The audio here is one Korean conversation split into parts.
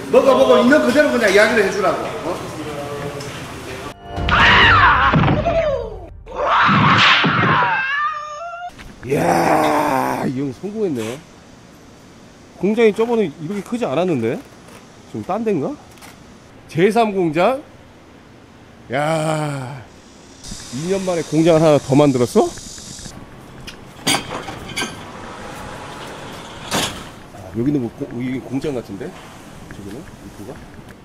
먹어보고 있는 그대로 그냥 이야기를 해주라고. 이야, 이 형 성공했네. 공장이 저번에 이렇게 크지 않았는데? 지금 딴 데인가? 제3 공장? 야, 2년 만에 공장을 하나 더 만들었어? 아, 여기는 뭐 여기 공장 같은데? 저기는? 입구가?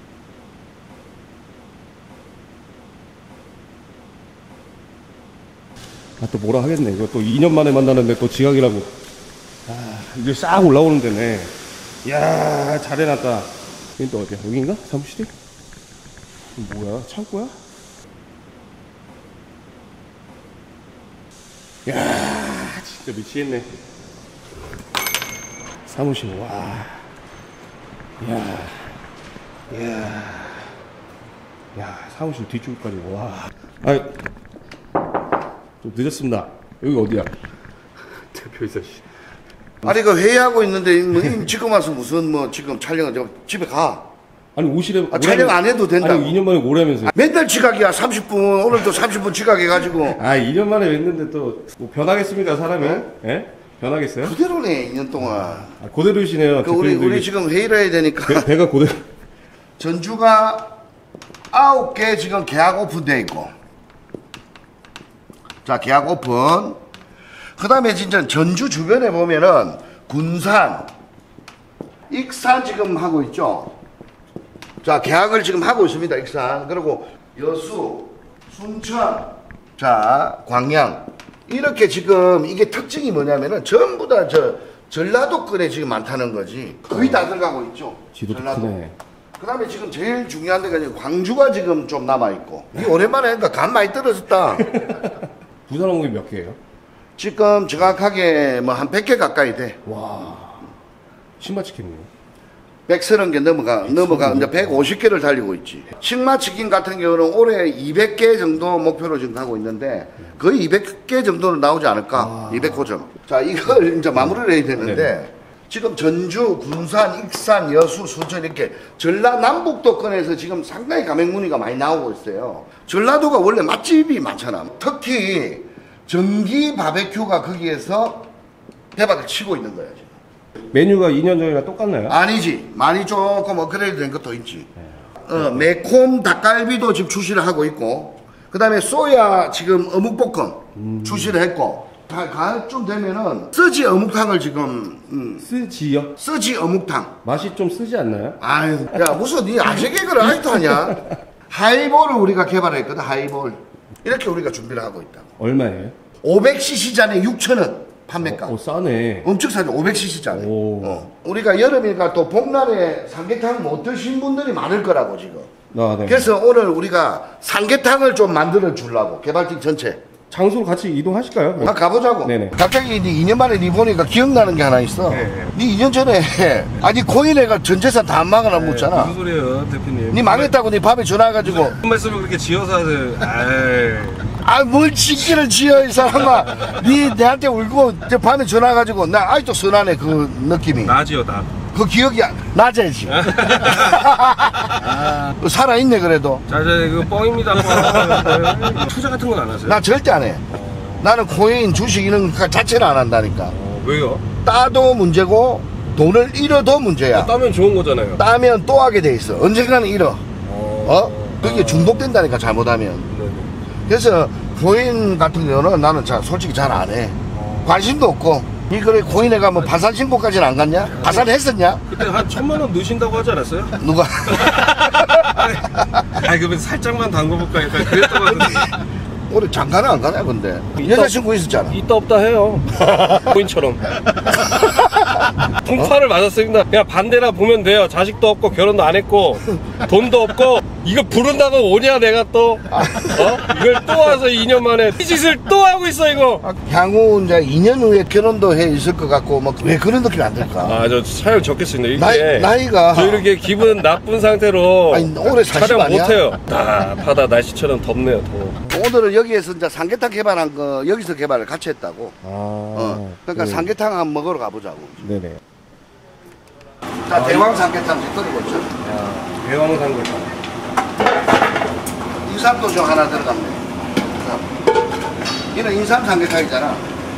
아, 또 뭐라 하겠네. 이거 또 2년 만에 만나는데 또 지각이라고. 아, 이제 싹 올라오는 데네. 이야, 잘 해놨다. 여긴 또 어디야? 여긴가? 사무실이? 뭐야? 창고야? 이야, 진짜 미치겠네. 사무실, 와. 이야, 이야. 야, 사무실 뒤쪽까지, 와. 아이, 좀 늦었습니다. 여기 어디야? 대표이사 씨. 아니 그 회의하고 있는데 뭐 지금 와서 무슨 뭐 지금 촬영을 집에 가. 아니 오시래. 촬영 안 해도 된다. 아니 2년 만에 오라면서요. 맨날 지각이야. 30분 오늘도 30분 지각해가지고. 아 2년 만에 뵀는데 또 뭐 변하겠습니까 사람이? 예? 변하겠어요? 그대로네 2년 동안. 아, 그대로시네요. 그 우리 지금 회의를 해야 되니까. 배가 그대로. 전주가 9개 지금 계약 오픈돼 있고. 자, 계약 오픈. 그 다음에 진짜 전주 주변에 보면은 군산, 익산 지금 하고 있죠. 자, 계약을 지금 하고 있습니다. 익산. 그리고 여수, 순천, 자, 광양. 이렇게 지금 이게 특징이 뭐냐면은 전부 다 전라도권에 지금 많다는 거지. 거의 다 들어가고 있죠. 지도도 전라도. 크네. 그 다음에 지금 제일 중요한 데가 이제 광주가 지금 좀 남아있고. 이 오랜만에 하니까 간 많이 떨어졌다. 부산 항공이 몇 개예요? 지금 정확하게 뭐 한 100개 가까이 돼. 와, 신마치킨이요. 130개 넘어가 이제 150개를 달리고 있지. 식마치킨 같은 경우는 올해 200개 정도 목표로 지금 가고 있는데 거의 200개 정도는 나오지 않을까? 200호점. 자, 이걸 이제 마무리를 해야 되는데 네네. 지금 전주, 군산, 익산, 여수, 순천 이렇게 전라남북도권에서 지금 상당히 가맹 문의가 많이 나오고 있어요. 전라도가 원래 맛집이 많잖아. 특히 전기 바베큐가 거기에서 대박을 치고 있는 거야 지금. 메뉴가 2년 전이랑 똑같나요? 아니지. 많이 조금 업그레이드 된 것도 있지. 매콤 닭갈비도 지금 출시를 하고 있고, 그 다음에 쏘야 지금 어묵볶음 출시를 했고, 가을쯤 되면은 쓰지 어묵탕을 지금 쓰지요? 쓰지 어묵탕. 맛이 좀 쓰지 않나요? 아유, 야 무슨 니 아재 개그를 아직도 하냐? 하이볼을 우리가 개발했거든. 하이볼 이렇게 우리가 준비를 하고 있다. 얼마예요? 500cc 잔에 6,000원 판매가. 싸네. 엄청 싸죠. 500cc 잔에. 우리가 여름이니까 또 봄날에 삼계탕 못 드신 분들이 많을 거라고 지금. 아, 네. 그래서 오늘 우리가 삼계탕을 좀 만들어 주려고 개발팀 전체. 장소로 같이 이동하실까요? 아, 가보자고. 네네. 갑자기 2년 만에 니 보니까 기억나는 게 하나 있어. 네. 니 2년 전에 아니 코인회가 전 재산 다 안 막아나 묻잖아. 무슨 소리예요, 대표님? 니 망했다고 니 밤에 전화해가지고. 무슨 말씀을 그렇게 지어서 하세요? 아, 뭘 짓기를 지어, 이 사람아. 니 내한테 울고 밤에 전화해가지고 나 아직도 선하네 그 느낌이. 나지요, 나. 그 기억이 낮아지. 살아있네 그래도. 자, 이거 뻥입니다. 뻥. 투자 같은 건 안 하세요? 나 절대 안 해. 나는 코인 주식 이런 거 자체를 안 한다니까. 왜요? 따도 문제고 돈을 잃어도 문제야. 따면 좋은 거잖아요. 따면 또 하게 돼 있어. 언젠가는 잃어. 그게 중독된다니까 잘못하면. 네네. 그래서 코인 같은 경우는 나는 솔직히 잘 안 해. 관심도 없고. 니 그래 코인에 가면 파산 신고까지는 안 갔냐? 파산했었냐? 그때 한 1,000만 원 넣으신다고 하지 않았어요? 누가? 아니 그러면 살짝만 담궈볼까 약간 그랬던 것 같은데. 올해 장가는 안 가냐 근데? 여자친구 있었잖아. 있다 없다 해요. 코인처럼. 풍파를 맞았습니다. 그냥 반대나 보면 돼요. 자식도 없고 결혼도 안 했고 돈도 없고 이거 부른다고 오냐 내가 또 이걸 또 와서 2년 만에 이 짓을 또 하고 있어 이거. 향후 이제 2년 후에 결혼도 해 있을 것 같고 뭐 왜 그런 느낌이 안 들까? 아 저 촬영 적겠습니다. 이게 나이가 저 이렇게 기분 나쁜 상태로 아니, 올해 40 촬영 아니야? 못해요. 바다 날씨처럼 덥네요. 더워. 오늘은 여기에서 이제 삼계탕 개발한 거 여기서 개발을 같이 했다고. 그러니까 네. 삼계탕 한번 먹으러 가보자고. 네네. 자, 대왕 삼계탕 끓이고 있죠. 대왕 삼계탕. 인삼도 좀 하나 들어갔네. 이는 인삼 삼계탕이잖아.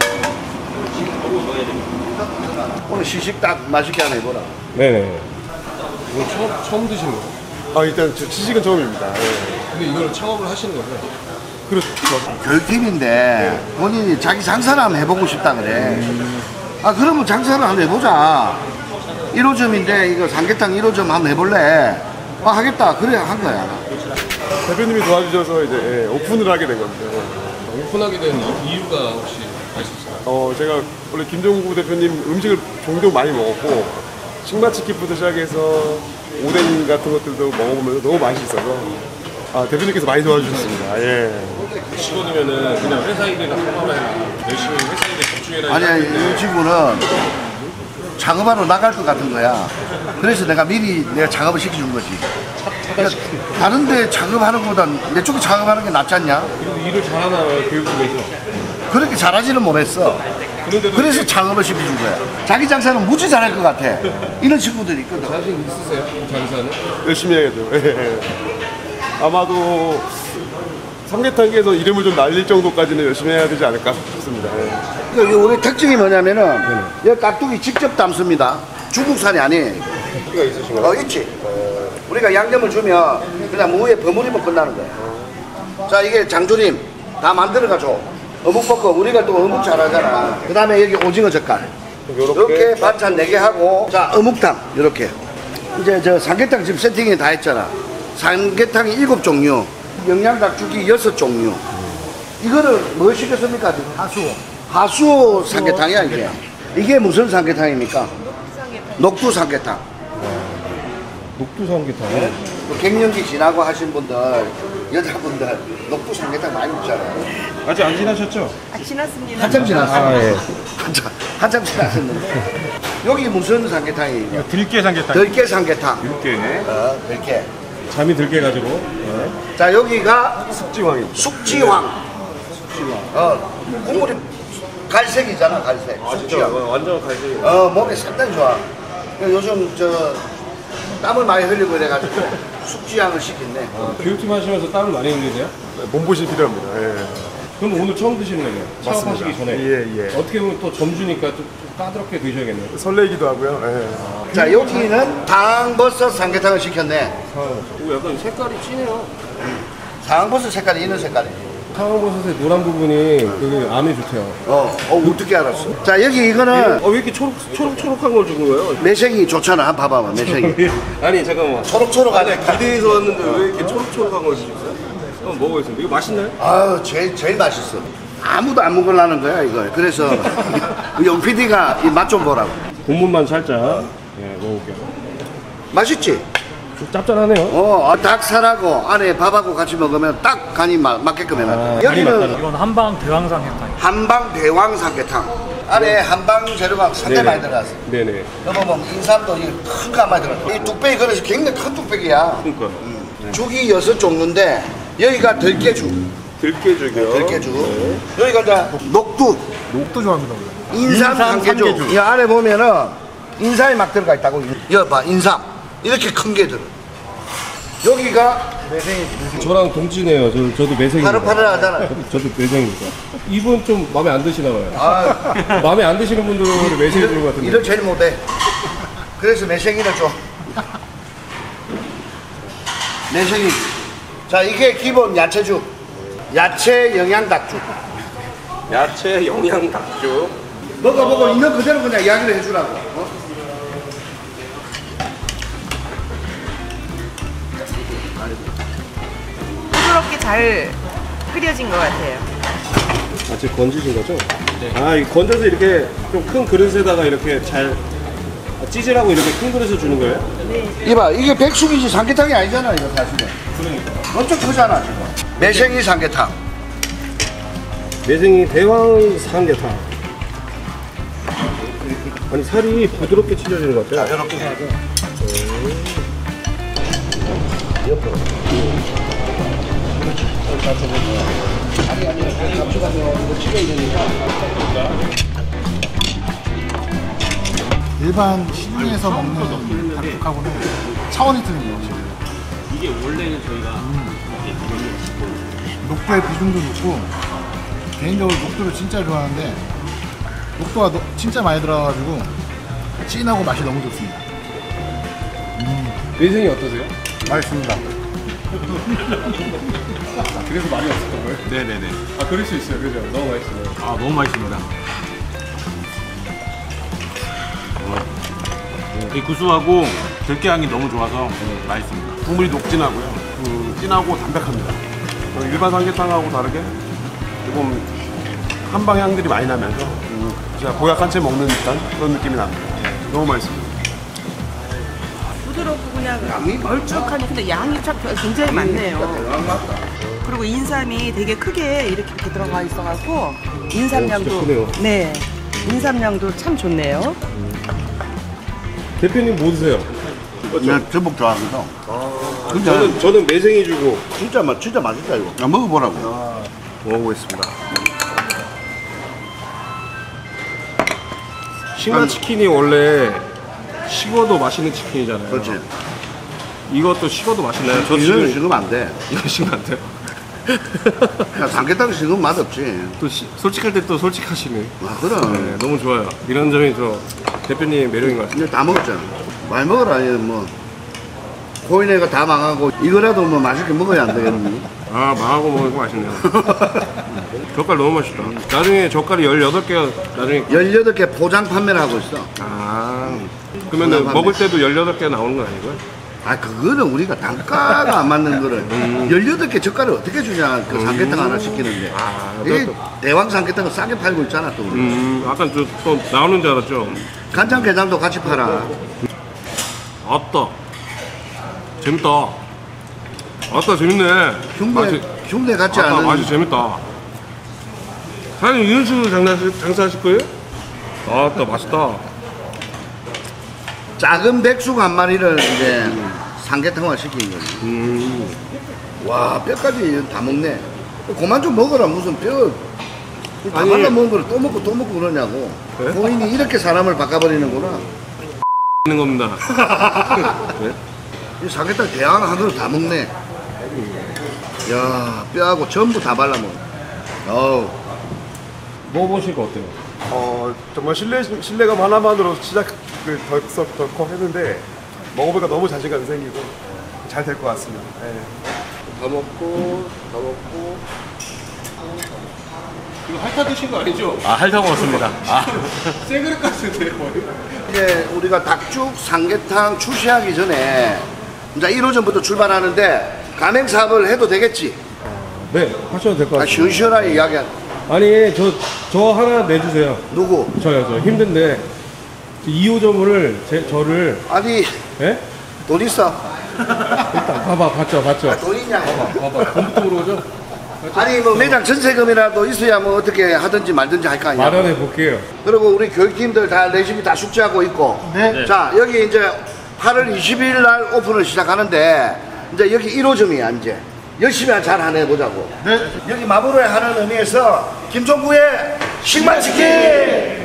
오늘 시식 딱 맛있게 하나 해보라. 네네. 이거 처음 드시는 거예요? 아, 일단 지식은 처음입니다. 예. 근데 이걸 창업을 하시는 거예요? 그렇죠. 교육팀인데 본인이 자기 장사를 한번 해보고 싶다 그래. 아 그러면 장사를 한번 해보자. 1호점인데 이거 삼계탕 1호점 한번 해볼래? 아 하겠다. 그래 한 거야. 대표님이 도와주셔서 이제 예, 오픈을 하게 된 겁니다. 오픈하게 된 이유가 혹시 알 수 있을까요? 제가 원래 김종구 대표님 음식을 종종 많이 먹었고 식마치킨부터 시작해서 오뎅 같은 것들도 먹어보면서 너무 맛이 있어서 대표님께서 많이 도와주셨습니다. 예. 직원이면은 그냥 회사 일이나 하나만 해라. 열심히 회사 일에 집중해라. 아니야 이 친구는 작업하러 나갈 것 같은 거야. 그래서 내가 미리 내가 작업을 시켜준 거지. 그러니까 다른데 작업하는 것보다 내 쪽에 작업하는 게 낫지 않냐? 그리고 일을 잘하나 교육팀에서. 그렇게 잘하지는 못했어. 그래서 작업을 시켜준 거야. 자기 장사는 무지 잘할 것 같아. 이런 친구들이 있거든. 자신 있으세요? 장사는? 열심히 해야죠. 예. 아마도 삼계탕에서 이름을 좀 날릴 정도까지는 열심히 해야 되지 않을까 싶습니다. 예. 여기 우리 특징이 뭐냐면은 여기 깍두기 직접 담습니다. 중국산이 아니에요. 이가 있으신가요? 있지. 우리가 양념을 주면 그냥 무에 버무리면 끝나는 거야. 자 이게 장조림 다 만들어가줘. 어묵볶음 우리가 또 어묵 잘하잖아. 그 다음에 여기 오징어 젓갈 이렇게 반찬 4개 하고 자 어묵탕 이렇게 이제 저 삼계탕 지금 세팅이 다 했잖아. 삼계탕이 7종류 영양닭죽이 6종류. 이거를 뭐 시켰습니까? 하수오 삼계탕이야 이게. 이게 무슨 삼계탕입니까? 녹두 삼계탕. 녹두 삼계탕. 또 갱년기 지나고 하신 분들 여자분들 녹두 삼계탕 많이 먹잖아요. 아직 안 지나셨죠? 지났습니다. 한참 지났어요. 아, 예. 한참 지났었는데 여기 무슨 삼계탕이에요? 들깨 삼계탕. 들깨 삼계탕. 들깨네. 들깨. 잠이 들깨 가지고. 자 여기가 숙지왕입니다. 숙지황. 국물이 갈색이잖아 갈색. 숙지황. 완전 갈색이. 몸에 상당히 좋아. 요즘 저 땀을 많이 흘리고 이래가지고 숙지향을 시켰네. 교육팀 하시면서 땀을 많이 흘리세요? 몸보신 필요합니다. 예. 그럼 오늘 처음 드시는 거예요? 창업하시기 전에? 예. 어떻게 보면 또 점주니까 좀 까다롭게 드셔야겠네요. 설레기도 하고요. 예. 자 여기는 당버섯 삼계탕을 시켰네. 오, 약간 색깔이 진해요. 상버섯 색깔이 있는 색깔이지. 상황버섯의 노란 부분이 그 암에 좋대요. 어떻게 알았어? 자 여기 이거는 왜 이렇게 초록초록한 걸 주는 거예요? 매생이 좋잖아. 한번 봐봐봐 매생이. 아니 잠깐만. 초록초록하네. 기대해서 왔는데 왜 이렇게 초록초록한 걸 주셨어요? 한번 먹어보겠습니다. 이거 맛있나요? 아유 제일 맛있어. 아무도 안 먹으려는 거야 이걸. 그래서 영 PD가 이 맛 좀 보라고. 국물만 살짝 먹어볼게요. 맛있지? 좀 짭짤하네요. 닭살하고 안에 밥하고 같이 먹으면 딱 간이 맞게끔 해놨다. 여기는 이건 한방 대왕삼계탕. 한방 대왕 삼계탕. 안에 한방 재료가 상당히 많이 들어갔어. 네네. 여보 뭐 인삼도 큰 거 많이 들어갔어. 이 뚝배기 그릇이 굉장히 큰 뚝배기야. 그러니까. 죽이 6종류인데 여기가 들깨죽. 들깨죽이요. 들깨죽. 여기가 이제 녹두. 녹도 좋아합니다. 인삼 삼계죽. 이 안에 보면은 인삼이 막 들어가 있다고. 여기 봐 인삼. 이렇게 큰 게 들어. 여기가 저랑 동지네요. 저도 매생입니다. 파릇파릇하잖아. 저도 매생입니다. 이분 좀 마음에 안 드시나 봐요. 마음에 안 드시는 분들은 매생이 주는 것 같은데. 일을 제일 못해. 그래서 매생이를 줘. 매생이. 자 이게 기본 야채죽. 야채 영양닭죽. 야채 영양 닭죽. 먹어 있는 그대로 그냥 이야기를 해주라고. 부드럽게 잘 끓여진 것 같아요. 지금 건지신 거죠? 네. 이 건져서 이렇게 좀 큰 그릇에다가 이렇게 잘 찌질하고 이렇게 큰 그릇에 주는 거예요? 이봐 이게 백숙이지 삼계탕이 아니잖아 이거 사실은. 그러니까. 엄청 크잖아 지금. 매생이 삼계탕. 매생이 대왕 삼계탕. 아니 살이 부드럽게 찢어지는 것 같아요. 이렇게. 옆으로. 일반 시중에서 먹는 닭죽하고는 차원이 틀린 것 같아요. 이게 원래는 저희가 녹두의 비중도 높고 개인적으로 녹두를 진짜 좋아하는데 녹두가 진짜 많이 들어가가지고 진하고 맛이 너무 좋습니다. 매생이 어떠세요? 맛있습니다. 그래서 많이 없었던 거예요? 네네네. 아 그럴 수 있어요. 그죠? 너무 맛있어요. 아 너무 맛있습니다. 이 구수하고 들깨향이 너무 좋아서 맛있습니다. 국물이 녹진하고요. 진하고 담백합니다. 일반 삼계탕하고 다르게 조금 한방 향들이 많이 나면서 진짜 보약 한 채 먹는 듯한 그런 느낌이 납니다. 너무 맛있습니다. 부드럽고 그냥 양이 걸쭉하니 근데 양이 참 굉장히 많네요. 대왕 맞다. 그리고 인삼이 되게 크게 이렇게 들어가 있어갖고 인삼량도 진짜 크네요. 네 인삼량도 참 좋네요. 대표님 뭐 드세요? 나 전복 좋아하거든. 저는 매생이 주고 진짜 맛있다 이거. 야, 먹어보라고. 먹어보겠습니다. 싱마 치킨이 원래 식어도 맛있는 치킨이잖아요. 그렇지. 이것도 식어도 맛있나요? 저 이거는 지금 식으면 안 돼. 이거 식으면 안 돼요? 야, 삼계탕 식으면 맛없지. 또 솔직할 때 또 솔직하시네. 아, 그럼. 네, 너무 좋아요. 이런 점이 저 대표님 매력인 것 같아요. 이제 다 먹었잖아. 많이 먹어라. 이거 뭐. 코인애가 다 망하고 이거라도 뭐 맛있게 먹어야 안 되겠니? 아, 망하고 먹으니까 맛있네요. 젓갈 너무 맛있다. 나중에 젓갈이 18개가 나중에 18개 포장 판매를 하고 있어. 아 그러면은 포장 먹을 판매. 때도 18개 나오는 건 아니고요? 아, 그거는 우리가 단가가 안 맞는 거를 18개 젓갈을 어떻게 주냐. 그 삼계탕 하나 시키는데. 아, 이 대왕 삼계탕은 싸게 팔고 있잖아, 또. 약간 또 나오는 줄 알았죠? 간장게장도 같이 팔아. 아따 재밌다. 아따 재밌네. 흉내 같지 아따 않은. 맛이 재밌다. 사장님 이런 식으로 장사하실 거예요? 아따 맛있다. 작은 백숙 한 마리를 이제 삼계탕화 시킨 거지. 와, 뼈까지 다 먹네. 그만 좀 먹어라. 무슨 뼈. 다 아니. 발라 먹은 거를 또 먹고 그러냐고. 네? 고인이 이렇게 사람을 바꿔버리는구나. 있는 겁니다. 네? 이 삼계탕 대왕 한 그릇 다 먹네. 야, 뼈하고 전부 다 발라 먹어. 어우. 먹어보시니까 어때요? 정말 신뢰감 하나만으로 시작을 덜컥 했는데 먹어보니까 너무 자신감 생기고 잘 될 것 같습니다. 예. 다 먹고 이거 핥아 드신 거 아니죠? 아 핥아 먹었습니다. 아. 새 그릇 같은데 거의? 이제 우리가 닭죽 삼계탕 출시하기 전에 이제 1호점부터 출발하는데 가맹 사업을 해도 되겠지? 네, 하셔도 될 것 같아요. 시원시원하게 이야기한. 아니, 저 하나 내주세요. 누구? 저요, 저 힘든데 2호점을 저를 아니, 예? 돈 있어? 일단 봐봐, 봤죠. 돈 있냐고. 봐봐, 돈부터 들어오죠? 아니, 뭐 매장 전세금이라도 있어야 뭐 어떻게 하든지 말든지 할 거 아니야. 마련해 볼게요. 그리고 우리 교육팀들 다 열심히 다 숙지하고 있고. 네. 자, 여기 이제 8월 20일 날 오픈을 시작하는데 이제 여기 1호점이야, 이제. 열심히 잘 해보자고. 네. 여기 마블로에 하는 의미에서 김종구의 식만치킨!